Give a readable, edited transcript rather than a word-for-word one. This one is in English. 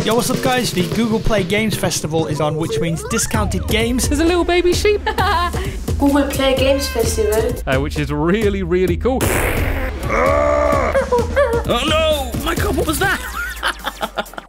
Yo, what's up guys? The Google Play Games Festival is on, which means discounted games. There's a little baby sheep. Google Play Games Festival. Which is really, really cool. Oh no! My God, what was that?